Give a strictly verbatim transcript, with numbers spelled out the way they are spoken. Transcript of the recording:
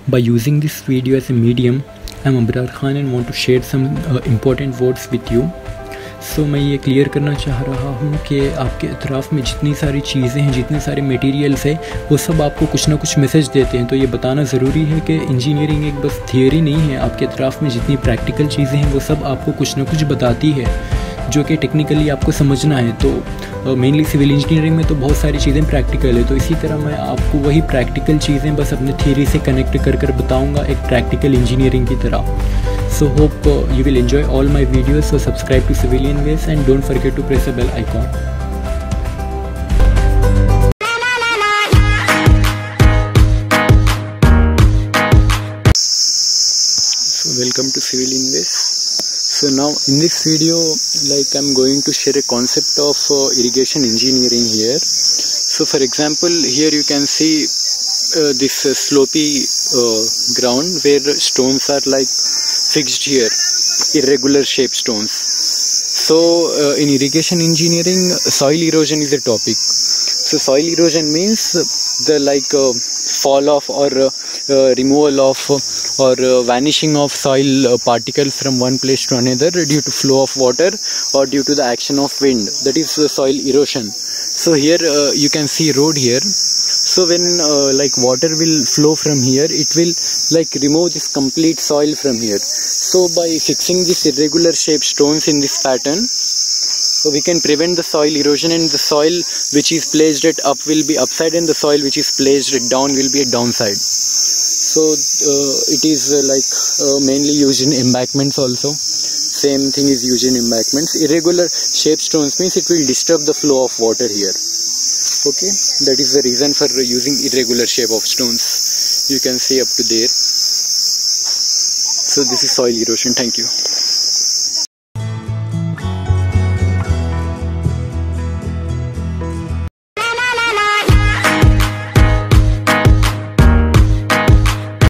By using this video as a medium, I am Abrar Khan and want to share some uh, important words with you. So so, मैं ये clear करना चाह रहा हूँ कि आपके अतराफ़ में जितनी सारी चीज़ें हैं, जितने सारे मटेरियल्स हैं, वो सब आपको कुछ ना कुछ मैसेज देते हैं। तो ये बताना ज़रूरी है कि इंजीनियरिंग एक बस थियोरी नहीं है। आपके अतराफ़ में जितनी प्रैक्टिकल चीज़ें हैं वो सब आपको कुछ ना कुछ बताती है, जो कि टेक्निकली आपको समझना है। तो मेनली सिविल इंजीनियरिंग में तो बहुत सारी चीज़ें प्रैक्टिकल है, तो इसी तरह मैं आपको वही प्रैक्टिकल चीज़ें बस अपने थियरी से कनेक्ट कर कर बताऊँगा, एक प्रैक्टिकल इंजीनियरिंग की तरह। So hope uh, you will enjoy all my videos. So subscribe to Civilian Ways and don't forget to press the bell icon. So welcome to Civilian Ways. So now in this video, like I'm going to share a concept of uh, irrigation engineering here. So for example, here you can see uh, this uh, slopy uh, ground where stones are like fixed here, irregular shape stones. So uh, in irrigation engineering, soil erosion is a topic. So soil erosion means the like uh, fall off or uh, uh, removal of uh, or uh, vanishing of soil uh, particles from one place to another due to flow of water or due to the action of wind. That is uh, soil erosion. So here uh, you can see road here. So when uh, like water will flow from here, it will like remove this complete soil from here. So by fixing these irregular shaped stones in this pattern, so we can prevent the soil erosion, and the soil which is placed at up will be upside and the soil which is placed at down will be at downside. So uh, it is uh, like uh, mainly used in embankments also. Same thing is used in embankments. Irregular shaped stones means it will disturb the flow of water here. Okay, that is the reason for using irregular shape of stones. You can see up to there. So this is soil erosion. Thank you.